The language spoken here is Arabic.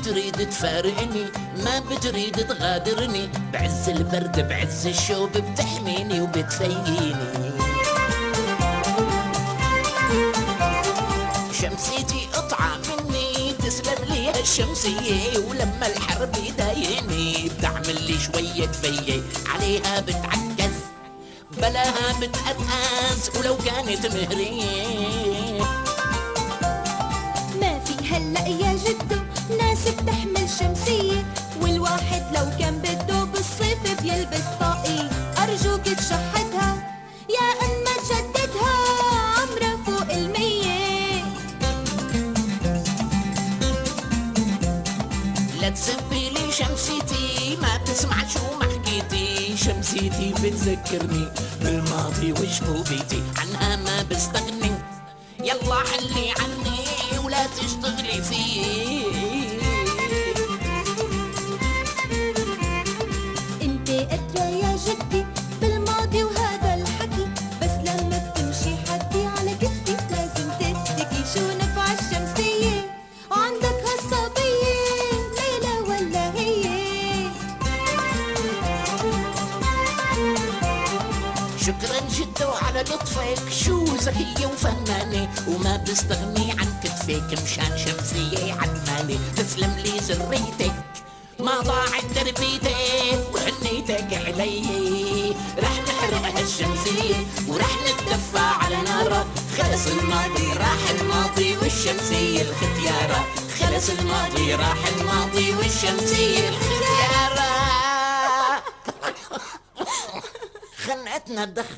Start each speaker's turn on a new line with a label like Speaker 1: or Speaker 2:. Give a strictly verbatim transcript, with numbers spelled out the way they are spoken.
Speaker 1: بتريد تفارقني، ما بتريد تغادرني، بعز البرد بعز الشوب بتحميني وبتفيقيني. شمسيتي قطعة مني تسلم لي هالشمسية، ولما الحرب يضايقني بتعمل لي شوية فيي، عليها بتعكز بلاها بتقرقز ولو كانت مهرية.
Speaker 2: ما في هلأ يا جدو ناس بتحمل شمسية، والواحد لو كان بده بالصيف بيلبس طاقية. أرجوك تشحدها يا أما تجددها، عمرها فوق المية.
Speaker 1: لا تسبي لي شمسيتي ما بتسمع شو ما حكيتي، شمسيتي بتذكرني بالماضي وشبوبيتي، عنها ما بستغني، يلا حلي عني ولا تشتغلي فيه.
Speaker 2: انت قدرة يا جدي بالماضي وهذا الحكي، بس لما بتمشي حدي على كتفي لازم تفتكي شو نفع الشمسية، وعندك هالصبية ليلى ولا هي.
Speaker 1: شكرا جدو على لطفك، شو ذكية وفهمانة، وما بستغني عن كتفك مشان شمسية عدمانة. تسلم لي ذريتك ما ضاعت تربيتك وحنيتك علي، رح نحرق هالشمسية ورح نتدفى على نارها. خلص الماضي راح الماضي والشمسية الختيارة، خلص الماضي راح الماضي والشمسية الختيارة. خنقتنا الدخ